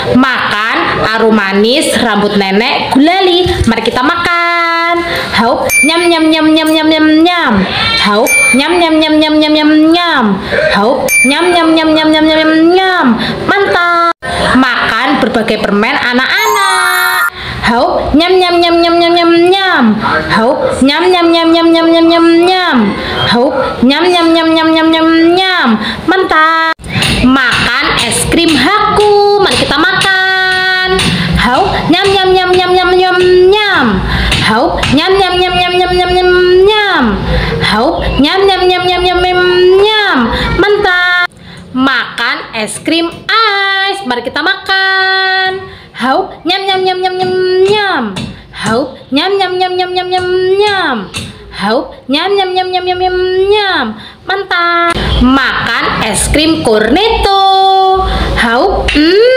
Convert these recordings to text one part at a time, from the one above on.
Makan arum manis rambut nenek gulali. Mari kita makan. Hau, nyam nyam nyam nyam nyam nyam nyam. Hau, nyam nyam nyam nyam nyam nyam nyam. Hau, nyam nyam nyam nyam nyam nyam nyam. Mantap. Makan berbagai permen anak-anak. Hau, nyam nyam nyam nyam nyam nyam nyam. Hau, nyam nyam nyam nyam nyam nyam nyam nyam. Hau, nyam nyam nyam nyam nyam nyam nyam. Mantap. Makan es krim Haku. Mari kita makan. Hau, nyam nyam nyam nyam nyam nyam nyam. Hau, nyam nyam nyam nyam nyam nyam nyam nyam. Hau, nyam nyam nyam nyam nyam nyam nyam. Mantap. Makan es krim ais. Mari kita makan. Hau, nyam nyam nyam nyam nyam nyam. Hau, nyam nyam nyam nyam nyam nyam nyam. Hau, nyam nyam nyam nyam nyam nyam nyam. Mantap. Makan es krim cornetto. Hau,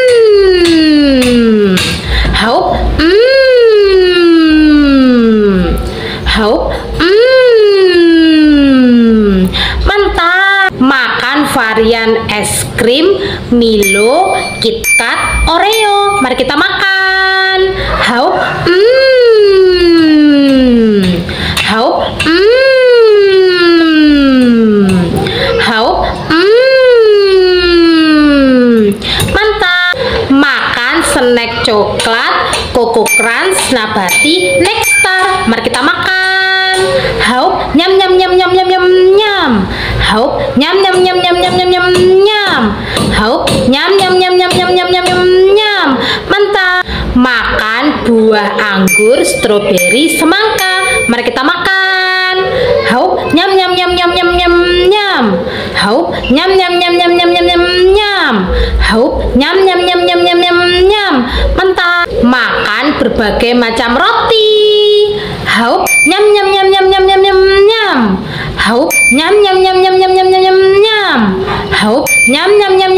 hau, hau, mantap. Makan varian es krim Milo, KitKat, Oreo. Mari kita makan. Hau, hau, hau, mantap. Makan snack coklat Koko Crunch Nabati Nextar. Mari kita makan. Hau, nyam nyam nyam nyam nyam nyam nyam. Hau, nyam nyam nyam nyam nyam nyam nyam nyam. Hau, nyam nyam nyam nyam nyam nyam nyam nyam nyam. Mantap. Makan buah anggur stroberi semangka. Mari kita makan. Hau, nyam nyam nyam nyam nyam nyam nyam. Hau, nyam nyam nyam nyam nyam nyam nyam nyam. Hau, nyam nyam nyam nyam nyam nyam nyam. Mantap. Makan berbagai macam roti. Hau, nyam nyam nyam nyam nyam nyam nyam nyam. Hau, nyam nyam nyam nyam nyam nyam nyam nyam. Hau, nyam nyam nyam